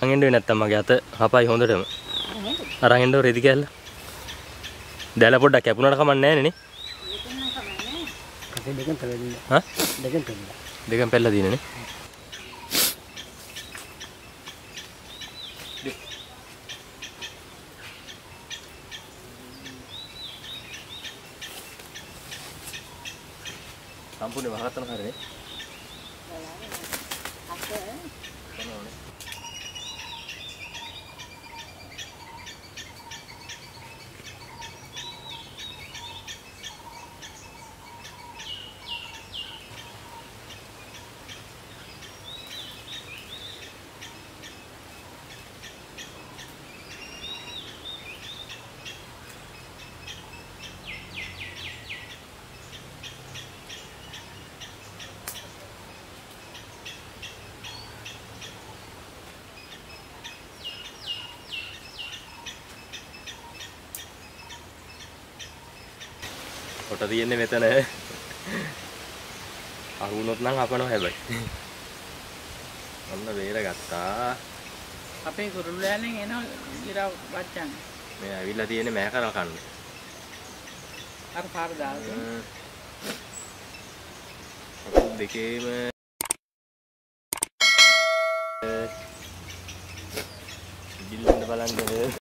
එන්නේ නැත්තම් මගේ අත හපයි හොඳටම. අරන් එන්න රෙදි කැල්ල. දැල පොඩ්ඩක් කැපුණාට කමක් නැහැ නේ. දෙකෙන් පෙළලා දින්න. හා? දෙකෙන් පෙළලා. දෙකෙන් පෙළලා දිනනේ. සම්පූර්ණ වහගත්තම හරිනේ. කොට තියෙන්නේ මෙතන. අහුනොත් නම් අපනවා හැබැයි. ඔන්න බේරගත්තා. අපේ කුරුල්ලෑනෙන් එන ඉරා වච්චන්. මේ ඇවිල්ලා තියෙන්නේ මෑ කරල් කන්න. අර පාර දාලා. දෙකේම ඉදිල්ලන්න බලන්න.